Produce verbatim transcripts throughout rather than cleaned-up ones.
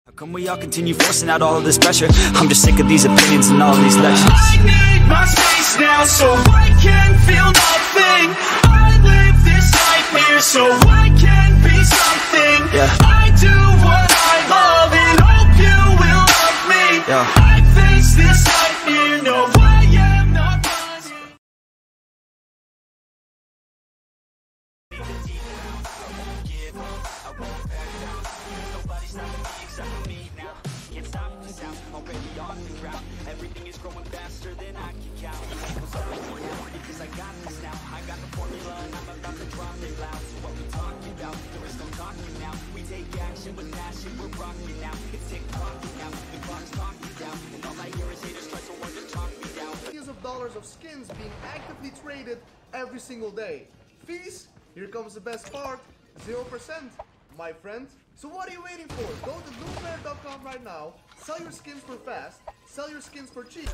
How come we all continue forcing out all of this pressure? I'm just sick of these opinions and all of these lectures. I need my space now so I can feel nothing. I live this nightmare so I can be something. Yeah. I do what I love and hope you will love me. Yeah. I face this nightmare, no I am not running. Nobody's stopping me except for me now. Can't stop the sound, already on the ground. Everything is growing faster than I can count. I'm sorry now, because I got this now. I got the formula and I'm about to drop it loud. So what we talking about? There is no talking now. We take action with passion, we're rocking now. It's tick-tock now, the clock's talking down. And all I hear is haters try so hard to talk me down. Millions of dollars of skins being actively traded every single day. Fees? Here comes the best part, zero percent, my friend. So what are you waiting for? Go to lootbear dot com right now, sell your skins for fast, sell your skins for cheap.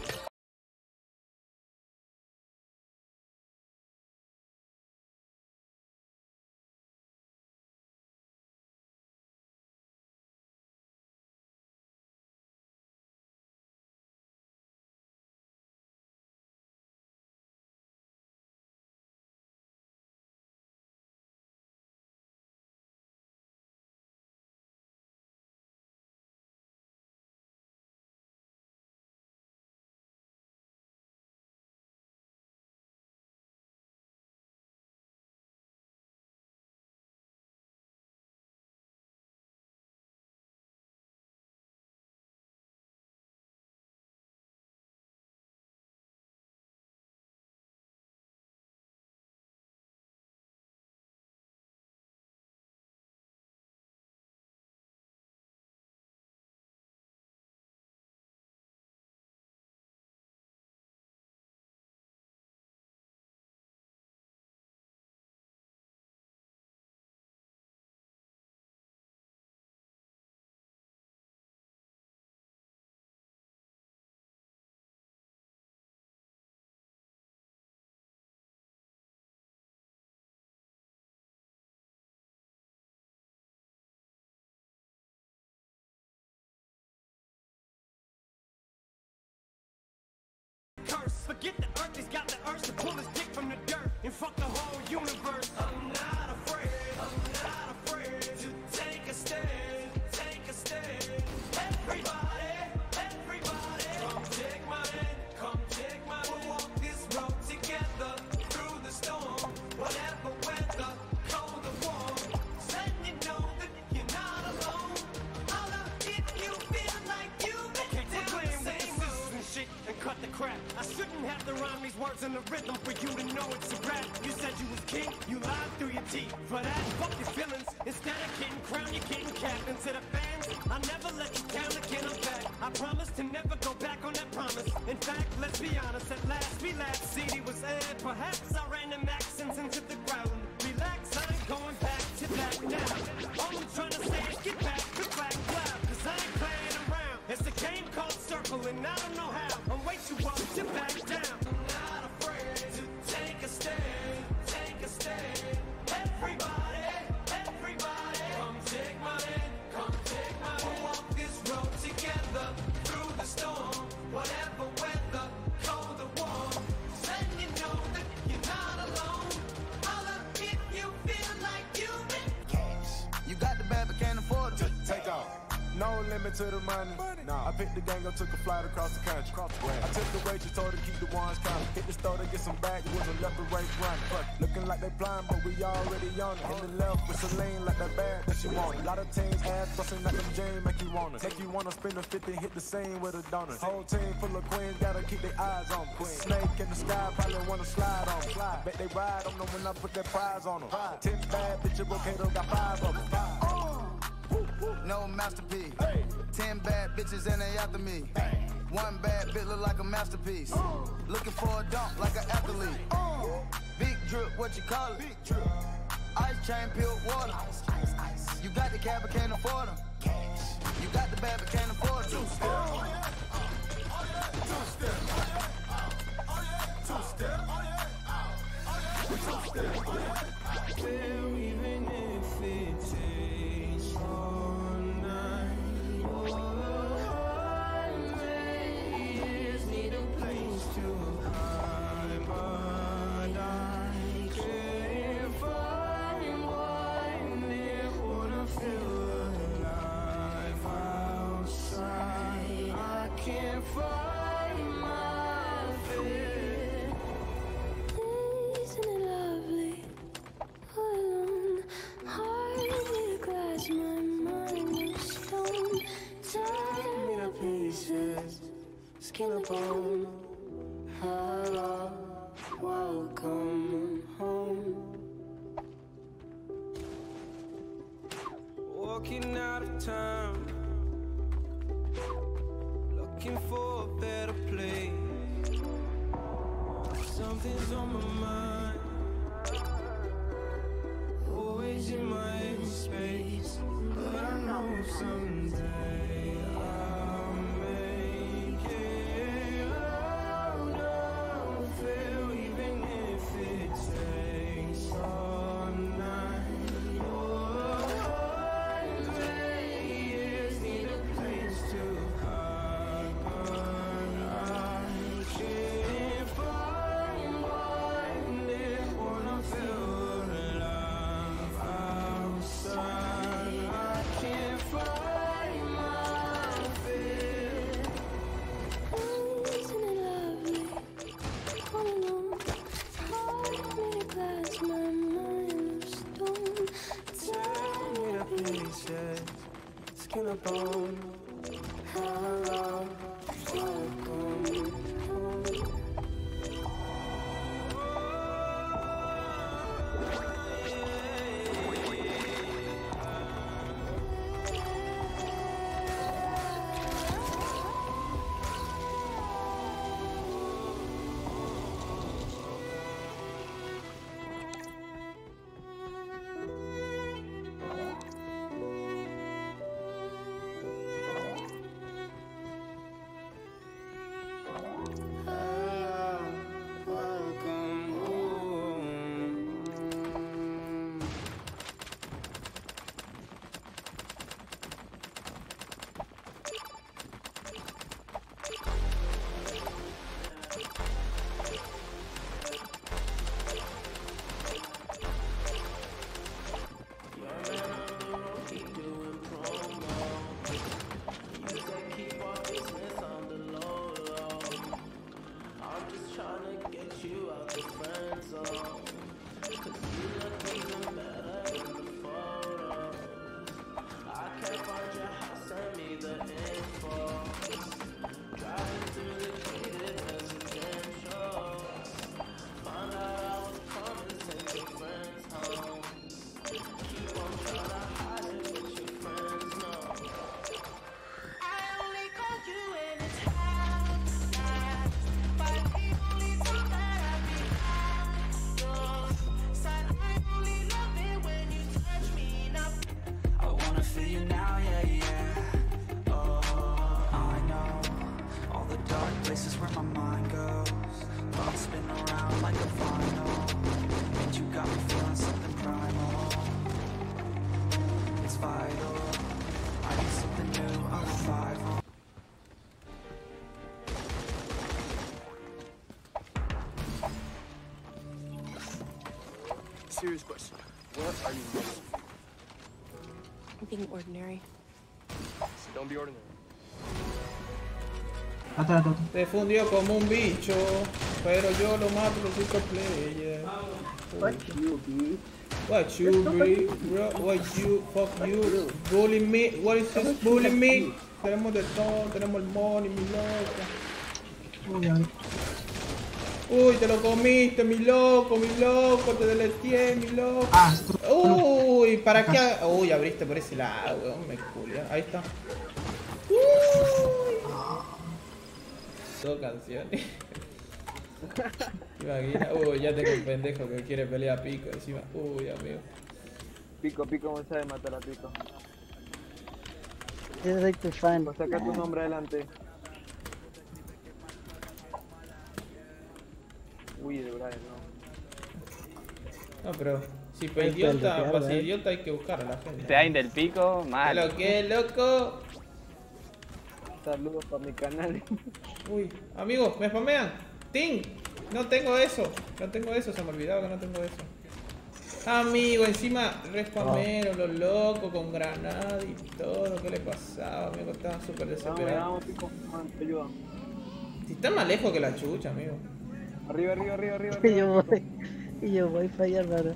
Forget the earth, he's got the urge to pull his dick from the dirt and fuck the whole universe. I'm not afraid, I'm not afraid to take a stand, take a stand. Everybody, everybody, come take my hand, come take my hand. We'll walk this road together through the storm, whatever weather, cold or warm. Let you know that you're not alone. Holla if you feel like you've been down the same road and shit and cut the crap. I shouldn't have to rhyme these words in the rhythm for you to know it's a rap. You said you was king, you lied through your teeth. For that, fuck your feelings. Instead of getting crowned, you're getting capped. And to the fans, I'll never let you down again, I'm back. I promise to never go back on that promise. In fact, let's be honest, at last we laughed. C D was aired, perhaps I ran them accents into the ground. Relax, I ain't going back to that now. All I'm trying to say is get back to black cloud, cause I ain't playing around. It's a game called Circle and I don't know how. I'm way too up to back down. I'm not afraid to take a stand, take a stand. Everybody, everybody, come take my hand, come take my hand. We'll walk this road together through the storm, whatever weather, cold or warm. Just letting you know that you're not alone. Holla if you feel like you've been cashed. You got the bad but can't afford it. Take off. No limit to the money. Nah. I picked the gang up, took a flight across the country. I took the waitress, told her keep the ones coming. Hit the store to get some bags, wasn't left the race running. Looking like they blind, but we already on it. In the left with Celine, like that bag that she wanted. A lot of teams ass busting like them James, make you wanna. Make you wanna spin a fifty, hit the scene with a donut. Whole team full of queens, gotta keep their eyes on them. Snake in the sky, probably wanna slide on them. Bet they ride on them when I put that prize on them. Ten bad bitches, Bocato got five of them. No masterpiece. Ten bad bitches and they after me. One bad bitch look like a masterpiece. Looking for a dunk like an athlete. Big drip, what you call it? Big drip. Ice chain, pure water. Ice, ice, ice. You got the cab but can't afford them. You got the bad but can't afford them. Two step. Oh yeah. Oh yeah. Two step. Oh yeah. Two step. Oh yeah. Two step. Oh yeah. Well, even if it takes all night. bone. Hello, welcome home. Walking out of town, looking for a better place. Something's on my mind, always in my space. But I know someday I'll make it out of here, even if it takes all night. Oh, years need a place to hide, but I can't find one if wanna feel alive outside. I can't find my fear. Oh, isn't it lovely? All alone, heart made of glass, my mind of stone. Tell me the pieces, skin and bone. Hello, welcome home. Welcome home. Keep doing promo. You said keep our business on the low low. I'm just tryna get you out the friend zone. Cause you look even better in the photos. I can't find your house, send me the info. Driving through the gated residential. Found out I was coming, sent your friends home. Keep on tryna hide it, but your friends know. I only call you when it's outside, but the only time that I be on your side. I only love it when you touch me, not I wanna feel you now, yeah, yeah. Oh, I know all the dark places where my mind goes. Thoughts spin around like a vinyl, and you got me feeling something primal. It's vital. I need something new, a revival. Serious question. What are you most being ordinary. So don't be ordinary. Atrás, atrás. Se fundió como un bicho, pero yo lo mato los cinco players. What you be? What you be, bro? What you, fuck you, bullying me? What is this bullying me? Tenemos de todo, tenemos el money, mi loco. Uy, ahora. Uy, te lo comiste, mi loco, mi loco, te deleteé, mi loco. Ah, esto. Uy, ¿para qué? Uy, abriste por ese lado, weón, me culia. Ahí está. Uy. Dos canciones. Imagina, uy, ya tengo un pendejo que quiere pelear a Pico encima. Uy, amigo. Pico, Pico, no sabe matar a Pico. It's like to find. Pues saca tu nombre adelante. Uy, de Brian, no. No, pero si para idiota, para ser idiota hay que buscar a la gente. Te del pico, mal. ¿Lo que, loco? Saludos para mi canal. Uy, amigos, me spamean. Ting, no tengo eso. No tengo eso, se me olvidaba que no tengo eso. Amigo, encima respamero, los locos, con granada y todo. ¿Qué le pasaba, amigo? Estaba súper desesperado. Vamos, Pico, man, te ayuda. Si está más lejos que la chucha, amigo. Arriba, arriba, arriba, arriba. Y yo voy. Y yo voy para allá, raro.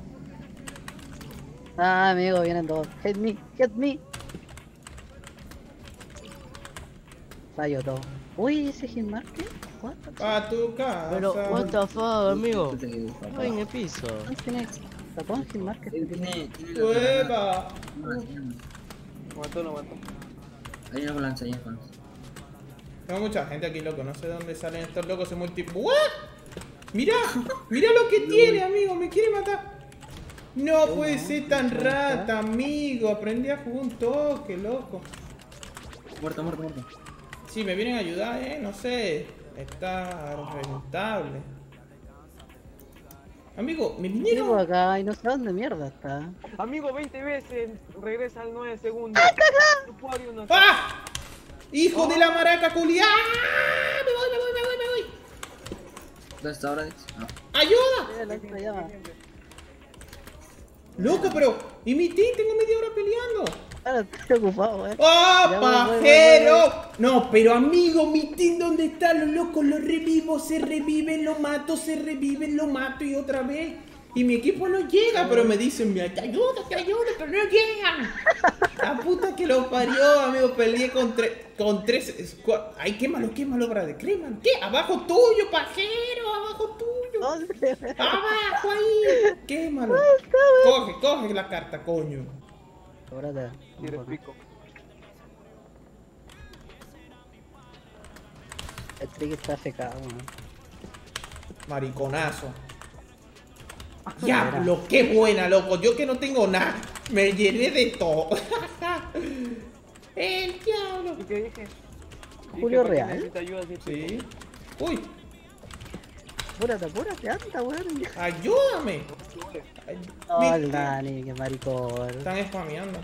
Ah, amigo, vienen dos. Hit me, hit me. Fallo todo. Uy, ese Hitmarker. What? Pa' tu casa. Pero, what the fuck, amigo. Papá. Ay, en el piso. ¿Quién tiene tapón Hitmarker? Tiene, tiene la ¡Hueva! granada. No, tiene- Lo mató, lo mató. Hay una con lanza, hay una con lanza. Tengo mucha gente aquí, loco. No sé de dónde salen estos locos. Se multi... ¿What? Mira, mira lo que tiene, amigo. Me quiere matar. No puede ser tan rata, amigo. Aprendí a jugar un toque, loco. Muerto, muerto, muerto. Sí, me vienen a ayudar, eh. No sé. Está rentable. Amigo, me Vivo vinieron. acá y no sé dónde mierda está. Amigo, veinte veces. Regresa al nueve segundos. No puedo abrir una. ¡Ah! ¡Hijo de la maraca culiá! ¡Me voy, me voy, me voy, me voy! ¿Dónde está ahora? No. ¡Ayuda! Eh, la otra llama. Loco, pero. ¿Y mi team? Tengo media hora peleando. Ahora estoy ocupado, eh. ¡Ah, Ya voy, voy, voy, pajero! voy, No, pero amigo, mi team, ¿dónde está? Los locos, los revivo, se reviven, lo mato, se reviven, lo mato y otra vez. Y mi equipo no llega, pero me dicen, mira, te ayudo, te ayudo, pero no llegan. La puta que lo parió, amigo, peleé con tres, con tres, squad- ay, quémalo, quémalo, brother, quémalo, ¿qué? Abajo tuyo, pajero, abajo tuyo. ¿Dónde? Abajo ahí, quémalo. Coge, coge la carta, coño. Ahora Tienes pico. el trick está secado, weón. Mariconazo. Diablo, qué buena, loco. Yo que no tengo nada. Me llené de todo. El diablo. ¿Y qué dije? Julio Dije, ¿para qué Real. necesita ayuda si Sí. Uy, Apúrate, apúrate, anda, weón. ayúdame. Ay, Oh, mi- el Dani, qué maricón. Están spameando.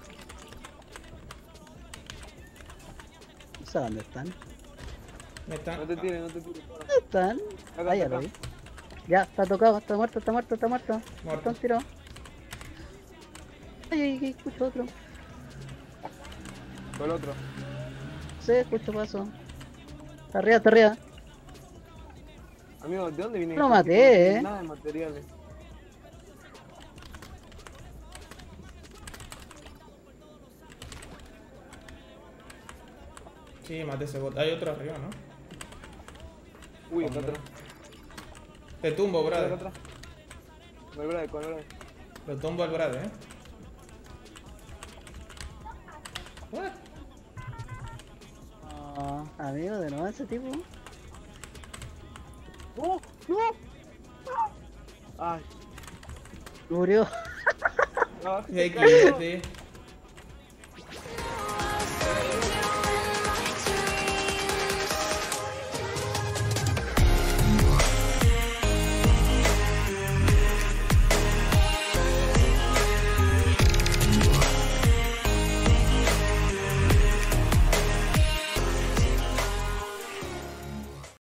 No sé dónde están. Me están. No te tires, no te tires. ¿Dónde están? Acá, Ah, ya acá. lo vi. Ya, está tocado, está muerto, está muerto, está muerto. Muerto. Está un tiro. Ay, ay, ay, escucho otro. Con el otro. Sí, escucho paso. Está arriba, está arriba. Amigo, ¿de dónde viene? Lo esto? maté, No tiene eh. Nada de materiales. Sí, maté ese bot. Hay otro arriba, ¿no? Uy, acá Hombre. atrás. Te tumbo, Acá brother. atrás. Con el brother, con el brother. Lo tumbo al brother, eh. What? No, amigo, de nuevo ese tipo. ¡Oh! ¡No! Ay. Murió. No, X D.